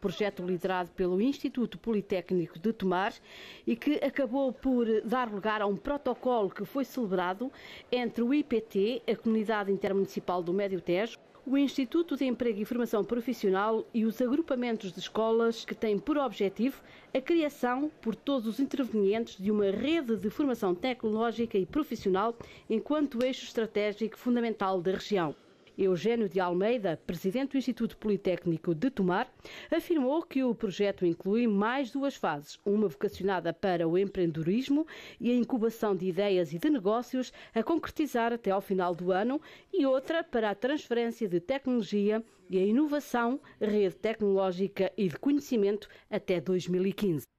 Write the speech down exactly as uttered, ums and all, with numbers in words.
projeto liderado pelo Instituto Politécnico de Tomar e que acabou por dar lugar a um protocolo que foi celebrado entre o I P T, a Comunidade Intermunicipal do Médio Tejo, o Instituto de Emprego e Formação Profissional e os agrupamentos de escolas que têm por objetivo a criação, por todos os intervenientes, de uma rede de formação tecnológica e profissional enquanto eixo estratégico fundamental da região. Eugênio de Almeida, presidente do Instituto Politécnico de Tomar, afirmou que o projeto inclui mais duas fases, uma vocacionada para o empreendedorismo e a incubação de ideias e de negócios a concretizar até ao final do ano e outra para a transferência de tecnologia e a inovação, rede tecnológica e de conhecimento até dois mil e quinze.